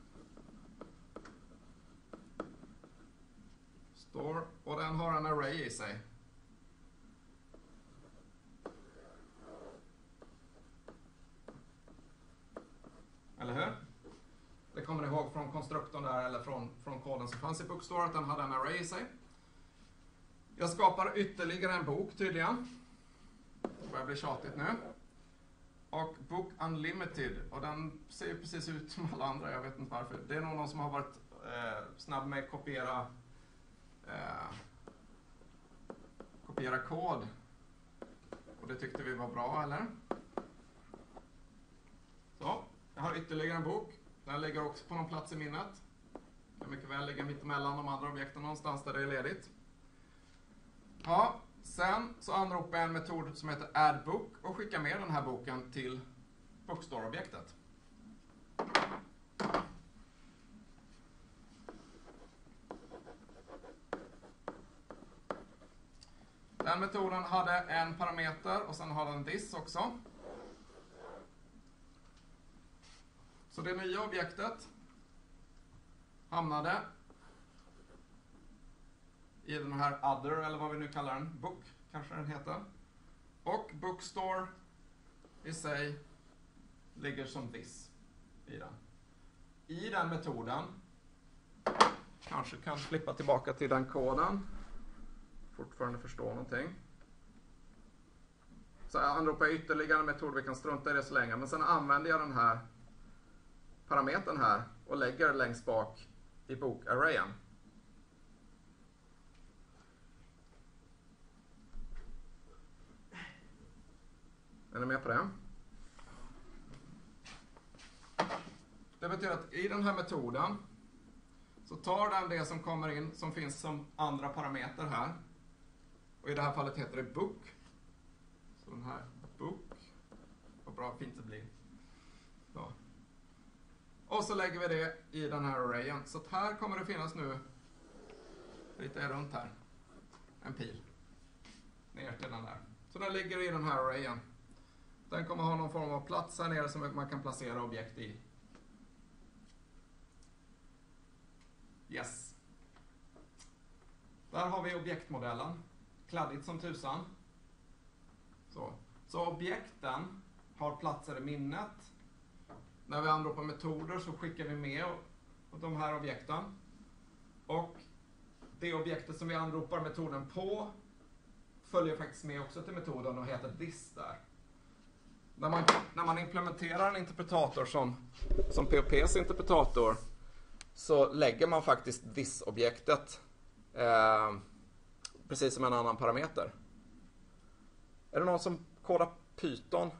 store, och den har en array i sig. Eller hur? Det kommer ni ihåg från konstruktorn där, eller från, från koden som fanns i bookstore, att den hade en array i sig. Jag skapar ytterligare en bok tydligen. Det börjar bli tjatigt nu. Och Book Unlimited, och den ser precis ut som alla andra, jag vet inte varför. Det är nog någon som har varit eh, snabb med att kopiera eh, kopiera kod. Och det tyckte vi var bra, eller? Så, jag har ytterligare en bok. Den ligger också på någon plats i minnet. Den mycket väl ligger mitt emellan de andra objekten någonstans där det är ledigt. Ja, sen så anropar jag en metod som heter addBook och skickar med den här boken till bookstore-objektet. Den metoden hade en parameter och sen har den this också. Så det nya objektet hamnade i den här other, eller vad vi nu kallar den, book kanske den heter. Och bookstore i sig ligger som this i den. I den metoden, kanske kan flippa tillbaka till den koden, fortfarande förstå någonting. Så jag anropar ytterligare en metod, vi kan strunta i det så länge. Men sen använder jag den här parametern här och lägger längst bak i bokarrayen. Är ni med på det? Det betyder att i den här metoden så tar den det som kommer in som finns som andra parameter här. Och i det här fallet heter det book. Så den här book. Vad bra fint det blir. Så. Och så lägger vi det i den här arrayen. Så att här kommer det finnas nu, lite runt här, en pil. Ner till den där. Så den ligger i den här arrayen. Den kommer ha någon form av plats här nere som man kan placera objekt i. Yes. Där har vi objektmodellen. Kladdigt som tusan. Så. Så objekten har platser i minnet. När vi anropar metoder så skickar vi med de här objekten. Och det objektet som vi anropar metoden på följer faktiskt med också till metoden och heter this där. När man, när man implementerar en interpretator som, som P O P:s interpretator så lägger man faktiskt this-objektet eh, precis som en annan parameter. Är det någon som kodar Python?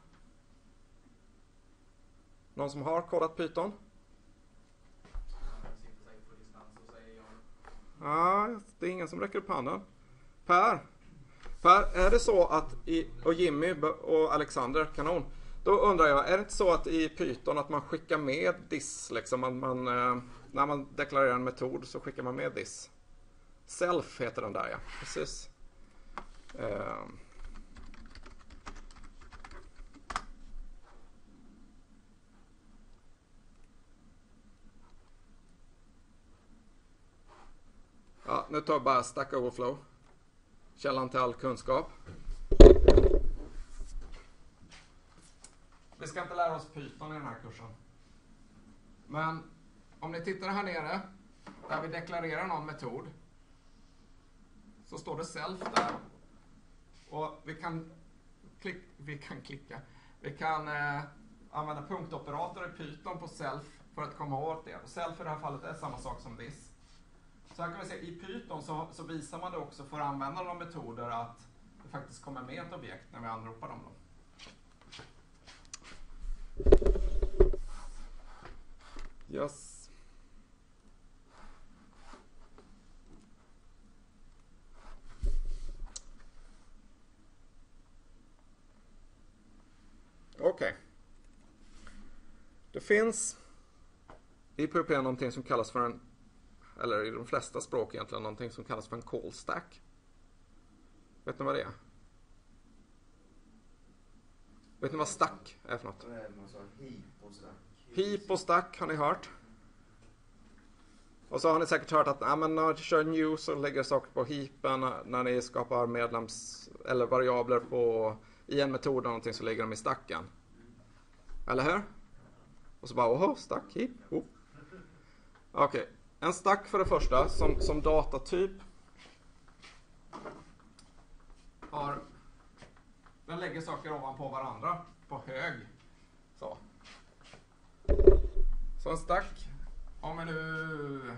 Någon som har kodat Python? Ja, det är ingen som räcker upp handen. Per? Per, är det så att i, och Jimmy och Alexander, kanon. Då undrar jag, är det inte så att i Python att man skickar med this, liksom man, man, när man deklarerar en metod så skickar man med this. Self heter den där, ja. Precis. Uh. Ja, nu tar jag bara Stack Overflow. Källan till all kunskap. Vi ska inte lära oss Python i den här kursen. Men om ni tittar här nere, där vi deklarerar någon metod, så står det self där. Och vi kan, klick, vi kan klicka. Vi kan eh, använda punktoperator i Python på self för att komma åt det. Och self i det här fallet är samma sak som this. Så här kan vi se, i Python så, så visar man det också för användaren av metoder att det faktiskt kommer med ett objekt när vi anropar dem. Då. Yes. Okej. Okay. Det finns i P H P någonting som kallas för en, eller i de flesta språk egentligen, någonting som kallas för en call stack. Vet ni vad det är? Vet ni vad stack är för något?
Heap och stack.
Heap och stack har ni hört. Och så har ni säkert hört att när man kör new så lägger saker på heapen när ni skapar medlems eller variabler på i en metod eller någonting så lägger de i stacken. Eller hur? Och så bara, åh, stack, heap. Oh. Okej. Okay. En stack för det första, som, som datatyp, har, den lägger saker ovanpå varandra på hög. Så. Så en stack, om vi nu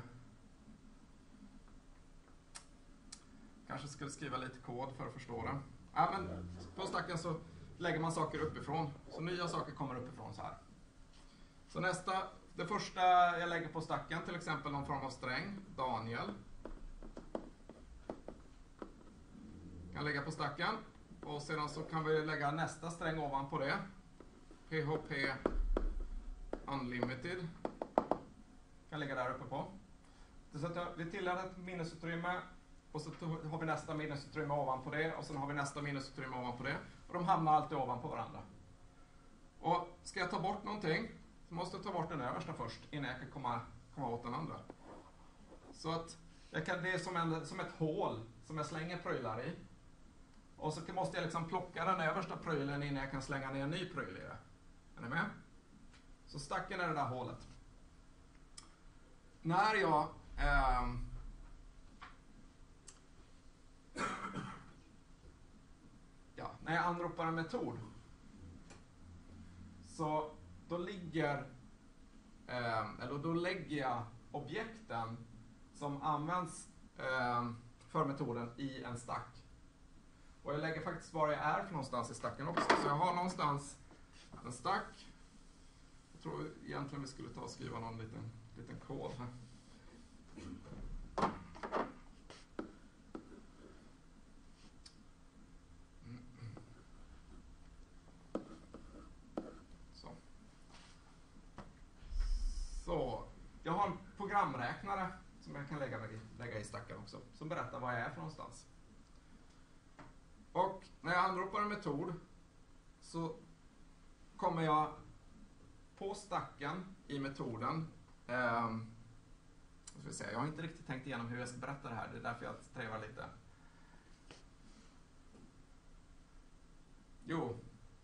kanske skulle skriva lite kod för att förstå den. Ja, men på stacken så lägger man saker uppifrån. Så nya saker kommer uppifrån så här. Så nästa, det första jag lägger på stacken, till exempel någon form av sträng, Daniel. Kan lägga på stacken. Och sedan så kan vi lägga nästa sträng ovanpå det. P H P Unlimited. Kan lägga där uppe på. Så att vi tillhör ett minnesutrymme. Och så har vi nästa minnesutrymme ovanpå det. Och sen har vi nästa minnesutrymme ovanpå det. Och de hamnar alltid ovanpå varandra. Och ska jag ta bort någonting så måste jag ta bort den översta först innan jag kan komma, komma åt den andra. Så att jag kan, det är som, en, som ett hål som jag slänger prylar i. Och så måste jag liksom plocka den översta prylen innan jag kan slänga ner en ny pryl i det. Är ni med? Så stacken är det där hålet. När jag eh, ja, när när jag anropar en metod så då ligger eh, eller då lägger jag objekten som används eh, för metoden i en stack. Och jag lägger faktiskt var jag är för någonstans i stacken också. Så jag har någonstans en stack. Jag tror egentligen vi skulle ta och skriva någon liten, liten kod här. Så. Så, jag har en programräknare som jag kan lägga, lägga i stacken också. Som berättar var jag är för någonstans. Och när jag anropar en metod så kommer jag på stacken i metoden. Eh, ska vi säga, jag har inte riktigt tänkt igenom hur jag ska berätta det här. Det är därför jag trevar lite. Jo.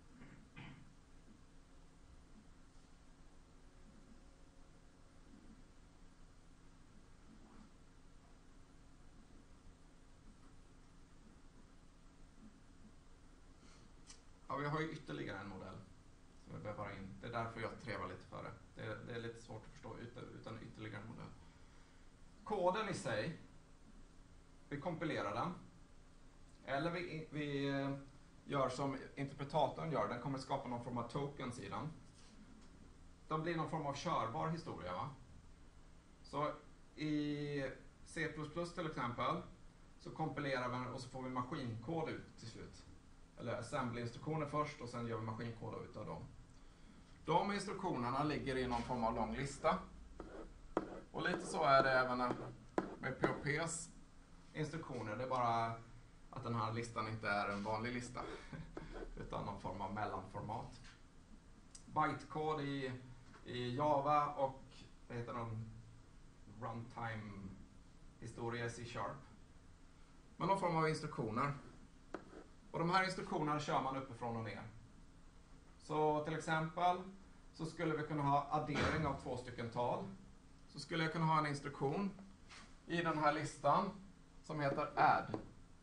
Ja, vi har ju ytterligare en modell som vi behöver ha in. Det är därför jag trevar lite för det. Det är, det är lite svårt att förstå utan, utan ytterligare en modell. Koden i sig, vi kompilerar den. Eller vi, vi gör som interpretatorn gör, den kommer skapa någon form av tokens i den. De blir någon form av körbar historia. Va? Så i C plus plus till exempel så kompilerar vi och så får vi maskinkod ut till slut. Eller assembly-instruktioner först och sen gör vi maskinkod utav dem. De instruktionerna ligger i någon form av lång lista. Och lite så är det även med P H P:s instruktioner. Det är bara att den här listan inte är en vanlig lista utan någon form av mellanformat. Bytecode i, i Java och vad heter de? Runtime historia i C sharp. Men någon form av instruktioner. Och de här instruktionerna kör man uppifrån och ner. Så till exempel så skulle vi kunna ha addering av två stycken tal. Så skulle jag kunna ha en instruktion i den här listan som heter add.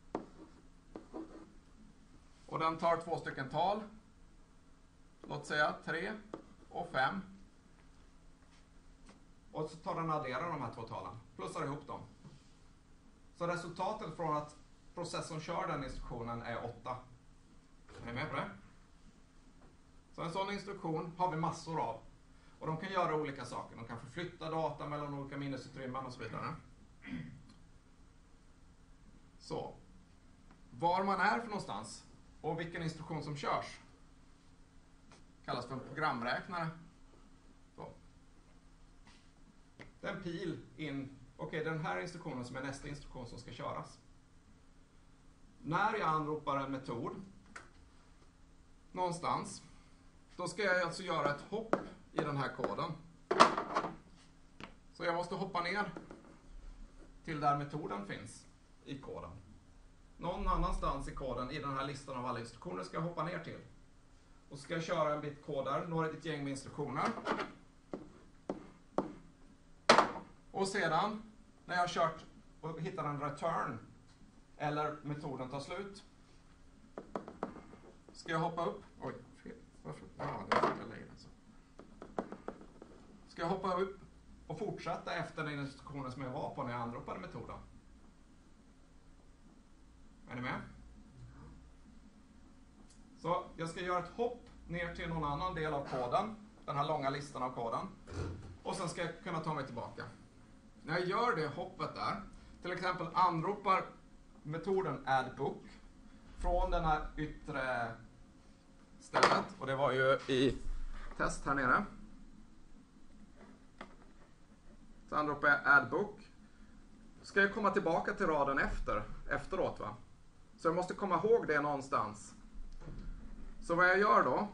Och den tar två stycken tal. Låt säga tre och fem. Och så tar den och adderar de här två talen. Plussar ihop dem. Så resultatet från att processorn kör den instruktionen är åtta. Är ni med på det? Så en sån instruktion har vi massor av. Och de kan göra olika saker. De kan förflytta data mellan olika minnesutrymmen och så vidare. Så. Var man är för någonstans och vilken instruktion som körs kallas för en programräknare. Så. Det är en pil in. Okej, okay, den här instruktionen som är nästa instruktion som ska köras. När jag anropar en metod någonstans, då ska jag alltså göra ett hopp i den här koden. Så jag måste hoppa ner till där metoden finns i koden. Någon annanstans i koden i den här listan av alla instruktioner ska jag hoppa ner till. Och så ska jag köra en bit kod där, några ett gäng med instruktioner. Och sedan, när jag har kört och hittar en return eller metoden tar slut, ska jag hoppa upp. Oj, fel. Varför? Ja, det var jag lägger den så. Ska jag hoppa upp och fortsätta efter den instruktionen som jag var på när jag anropade metoden. Är ni med? Så jag ska göra ett hopp ner till någon annan del av koden, den här långa listan av koden. Och sen ska jag kunna ta mig tillbaka. När jag gör det hoppet där, till exempel anropar metoden addBook från den här yttre stället, och det var ju i test här nere. Så anropar jag addBook. Ska jag komma tillbaka till raden efter, efteråt va? Så jag måste komma ihåg det någonstans. Så vad jag gör då,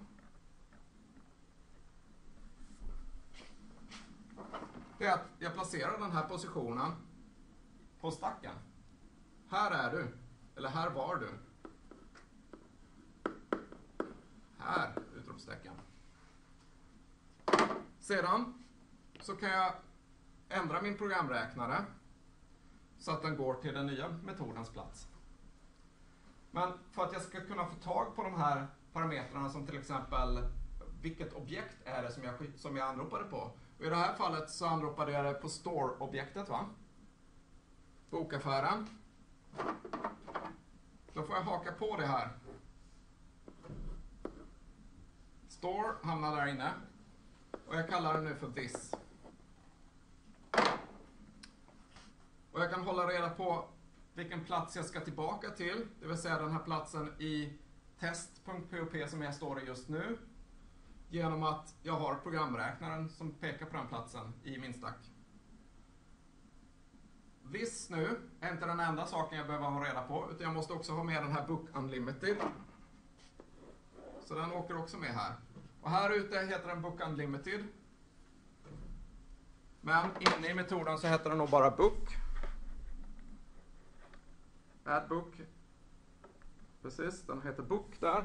det är att jag placerar den här positionen på stacken. Här är du. Eller här var du. Här, utropstecken. Sedan så kan jag ändra min programräknare så att den går till den nya metodens plats. Men för att jag ska kunna få tag på de här parametrarna, som till exempel vilket objekt är det som jag, som jag anropade på. Och i det här fallet så anropade jag det på store-objektet, va? Bokaffären. Då får jag haka på det här. Store hamnar där inne. Och jag kallar den nu för this. Och jag kan hålla reda på vilken plats jag ska tillbaka till. Det vill säga den här platsen i test.pop som jag står i just nu. Genom att jag har programräknaren som pekar på den platsen i min stack. This nu är inte den enda saken jag behöver ha reda på. Utan jag måste också ha med den här book unlimited. Så den åker också med här. Och här ute heter den book unlimited. Men inne i metoden så heter den nog bara book. Add book. Precis, den heter book där.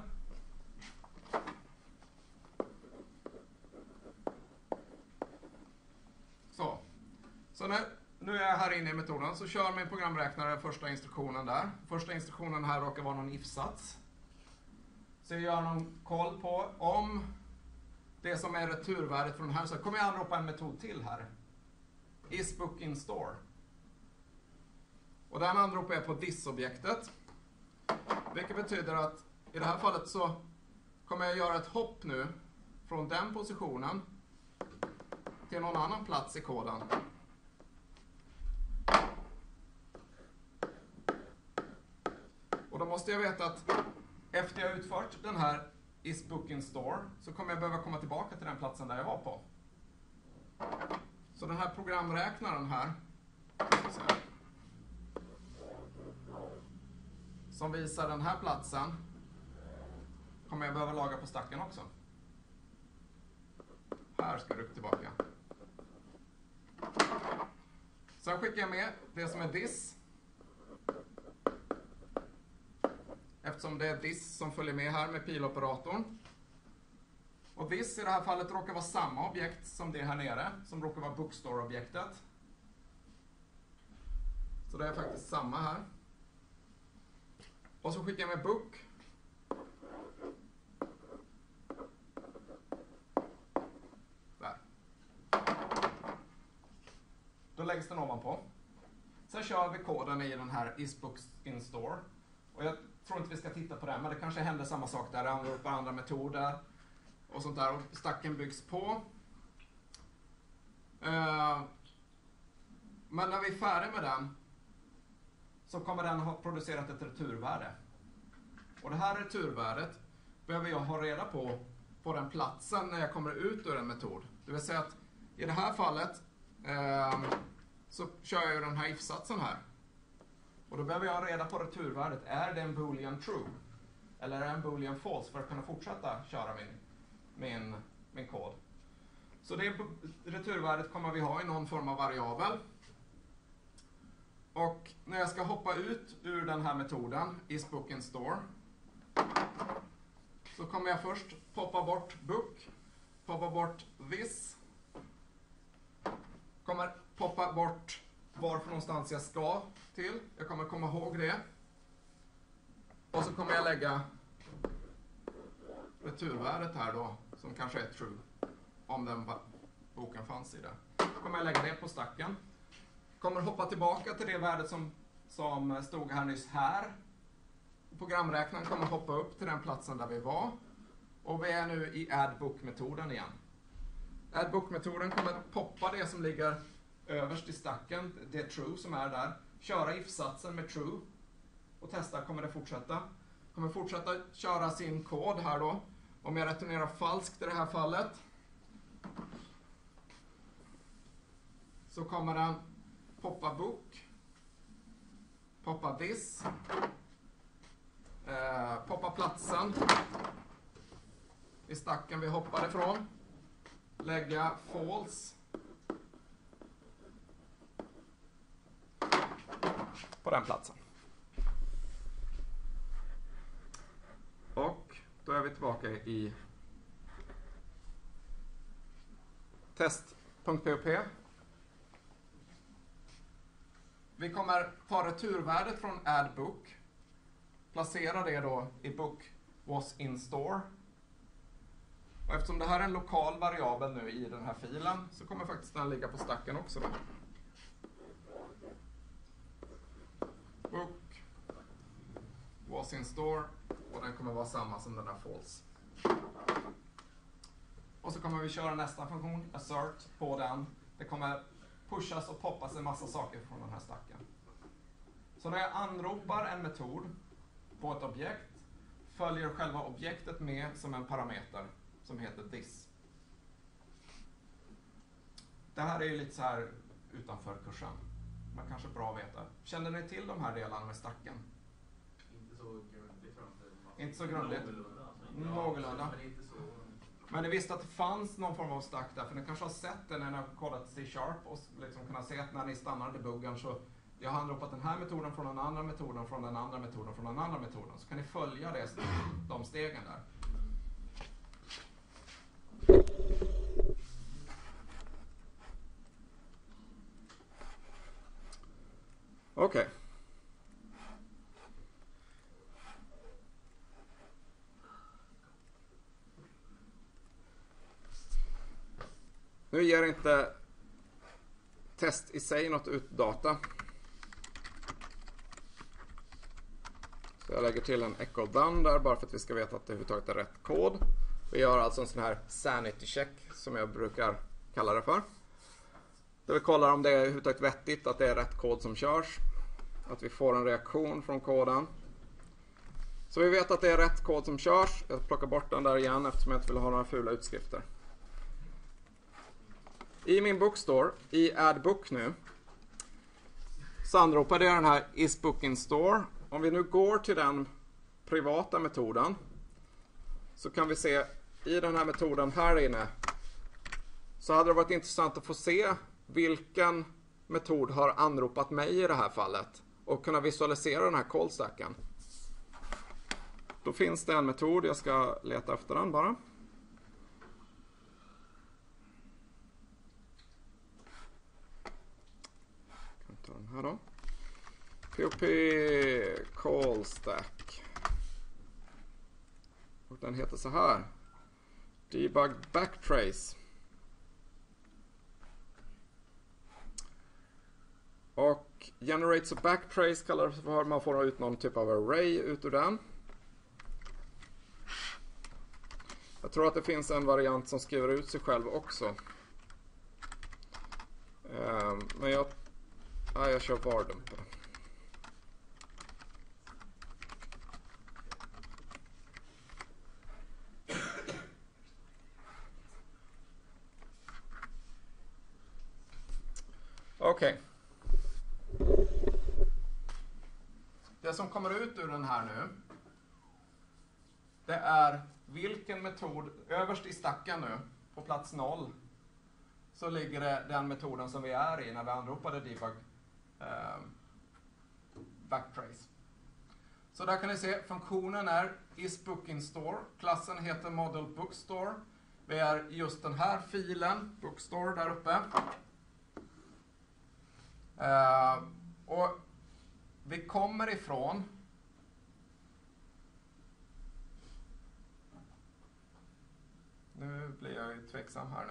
Så. Så nu, nu är jag här inne i metoden. Så kör min programräknare första instruktionen där. Första instruktionen här råkar vara någon if-sats. Så jag gör någon koll på om det som är returvärdet från här. Så kommer jag anropa en metod till här. Is book in store. Och den anropar jag på this-objektet. Vilket betyder att i det här fallet så kommer jag göra ett hopp nu från den positionen till någon annan plats i koden. Och då måste jag veta att efter jag utfört den här is book in store så kommer jag behöva komma tillbaka till den platsen där jag var på. Så den här programräknaren här som visar den här platsen kommer jag behöva laga på stacken också. Här ska du upp tillbaka. Sen skickar jag med det som är this. Eftersom det är this som följer med här med piloperatorn. Och this i det här fallet råkar vara samma objekt som det här nere. Som råkar vara bookstore-objektet. Så det är faktiskt samma här. Och så skickar jag med book. Där. Då läggs den ovanpå. Sen kör vi koden i den här isBooks in store. Och jag tror inte vi ska titta på det, men det kanske händer samma sak där. Det anropar andra metoder och sånt där. Och stacken byggs på. Uh, men när vi är färdiga med den så kommer den ha producerat ett returvärde. Och det här returvärdet behöver jag ha reda på på den platsen när jag kommer ut ur en metod. Det vill säga att i det här fallet eh, så kör jag ju den här if-satsen här. Och då behöver jag ha reda på returvärdet. Är det en boolean true? Eller är det en boolean false för att kunna fortsätta köra min, min, min kod? Så det returvärdet kommer vi ha i någon form av variabel. Och när jag ska hoppa ut ur den här metoden, isBook in store, så kommer jag först poppa bort book, poppa bort this, kommer poppa bort varför någonstans jag ska till. Jag kommer komma ihåg det. Och så kommer jag lägga returvärdet här då, som kanske är true, om den boken fanns i det. Så kommer jag lägga det på stacken. Kommer hoppa tillbaka till det värdet som, som stod här nyss här. Programräknaren kommer hoppa upp till den platsen där vi var. Och vi är nu i addBook-metoden igen. AddBook-metoden kommer poppa det som ligger överst i stacken, det true som är där. Köra if-satsen med true. Och testa, kommer det fortsätta. Kommer fortsätta köra sin kod här då. Om jag returnerar falskt i det här fallet, så kommer den poppa book, poppa this, eh, poppa platsen i stacken vi hoppade ifrån, lägga false på den platsen. Och då är vi tillbaka i test.pop. Vi kommer ta returvärdet från addBook, placera det då i book was in store. Och eftersom det här är en lokal variabel nu i den här filen så kommer faktiskt den ligga på stacken också då. Book was in store och den kommer vara samma som den här false. Och så kommer vi köra nästa funktion, assert, på den. Det kommer pushas och poppas en massa saker från den här stacken. Så när jag anropar en metod på ett objekt följer själva objektet med som en parameter som heter this. Det här är ju lite så här utanför kursen. Man kanske bra att veta. Känner ni till de här delarna med stacken?
Inte så grundligt.
Inte så grundligt.
Någorlunda.
Någorlunda.
Men inte så...
Men ni visste att det fanns någon form av stack där, för ni kanske har sett det när ni har kodat C-sharp och liksom kunnat se att när ni stannar debuggen så jag har anropat den här metoden från den andra metoden från den andra metoden från den andra metoden. Så kan ni följa det, de stegen där. Okej. Okay. Nu ger inte test i sig något utdata. Så jag lägger till en echo done där bara för att vi ska veta att det överhuvudtaget är rätt kod. Vi gör alltså en sån här sanity check som jag brukar kalla det för. Där vi kollar om det är överhuvudtaget vettigt att det är rätt kod som körs. Att vi får en reaktion från koden. Så vi vet att det är rätt kod som körs. Jag plockar bort den där igen eftersom jag inte vill ha några fula utskrifter. I min bookstore, i addbook nu, så anropade jag den här isBookInStore. Om vi nu går till den privata metoden så kan vi se i den här metoden här inne så hade det varit intressant att få se vilken metod har anropat mig i det här fallet och kunna visualisera den här callstacken. Då finns det en metod, jag ska leta efter den bara. Den här då. P O P callstack. Och den heter så här. Debug backtrace. Och generates a backtrace kallar det för. Man får ut någon typ av array ut ur den. Jag tror att det finns en variant som skriver ut sig själv också. Um, men jag Ja, jag kör var-dump på det. Okej. Det som kommer ut ur den här nu, det är vilken metod, överst i stacken nu, på plats noll, så ligger det den metoden som vi är i när vi anropade debug eh, backtrace. Så där kan ni se, funktionen är isBookInStore, klassen heter modelBookstore. Vi är just den här filen, bookstore där uppe. Eh, och vi kommer ifrån nu blir jag ju tveksam här nu.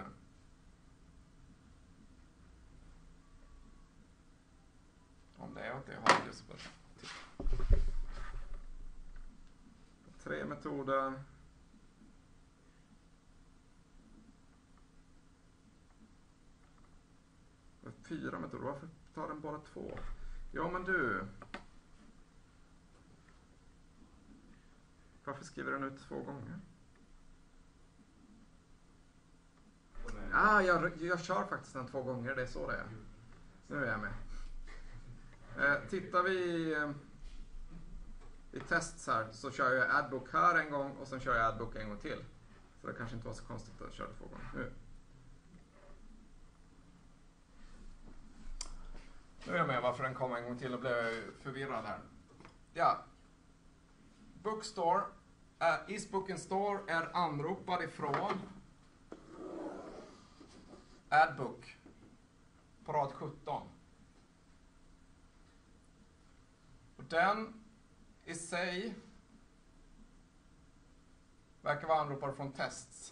Om det är åt det hållet så bara titta. Tre metoder. Fyra metoder. Varför tar den bara två? Ja men du. Varför skriver den ut två gånger? Ah, jag, jag kör faktiskt den två gånger. Det är så det är. Nu är jag med. Eh, tittar vi i, eh, i tests här så kör jag addbook här en gång och sen kör jag addbook en gång till. Så det kanske inte var så konstigt att jag körde två gånger. Nu. Nu är jag med varför den kom en gång till och blev förvirrad här. Ja. Bookstore, äh, isBookInStore är anropad ifrån addbook på rad sjutton. Och den i sig verkar vara anropade från tests.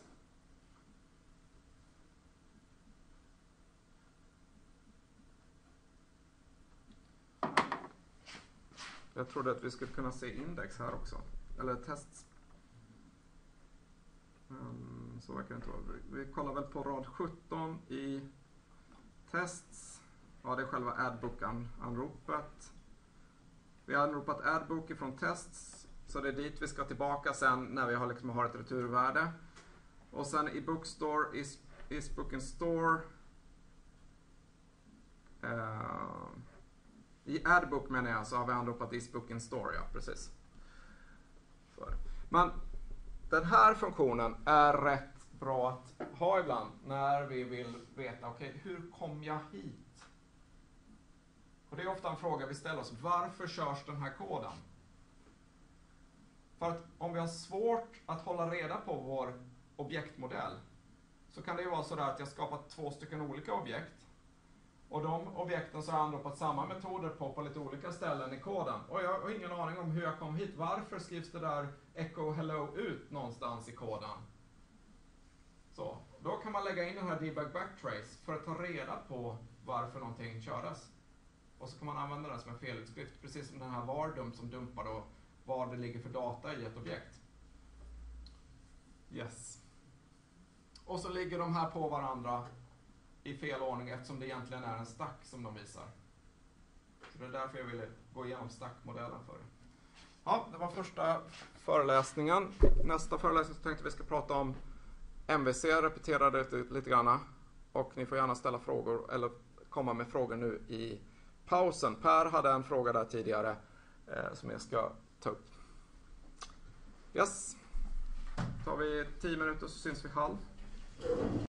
Jag trodde att vi skulle kunna se index här också. Eller tests. Um, så verkar det inte vara. Vi kollar väl på rad sjutton i tests. Ja, det är själva adbook-anropet. Vi har anropat adbook ifrån tests. Så det är dit vi ska tillbaka sen när vi har, liksom, har ett returvärde. Och sen i bookstore, is, is book in store. Uh, I adbook menar jag så har vi anropat is book in store, ja precis. Så. Men den här funktionen är rätt bra att ha ibland när vi vill veta, okej, okay, hur kom jag hit? Och det är ofta en fråga vi ställer oss, varför körs den här koden? För att om vi har svårt att hålla reda på vår objektmodell så kan det ju vara så där att jag skapat två stycken olika objekt. Och de objekten så har jag anropat samma metoder på på lite olika ställen i koden. Och jag har ingen aning om hur jag kom hit. Varför skrivs det där echo hello ut någonstans i koden? Så, då kan man lägga in den här debug backtrace för att ta reda på varför någonting kördes. Och så kan man använda den som en felutskrift, precis som den här vardum som dumpar då vad det ligger för data i ett objekt. Yes. Och så ligger de här på varandra i fel ordning eftersom det egentligen är en stack som de visar. Så det är därför jag ville gå igenom stackmodellen för det. Ja, det var första föreläsningen. Nästa föreläsning så tänkte vi ska prata om M V C, repetera det lite, lite grann. Och ni får gärna ställa frågor eller komma med frågor nu i pausen. Per hade en fråga där tidigare eh, som jag ska ta upp. Yes. Tar vi tio minuter så syns vi halv.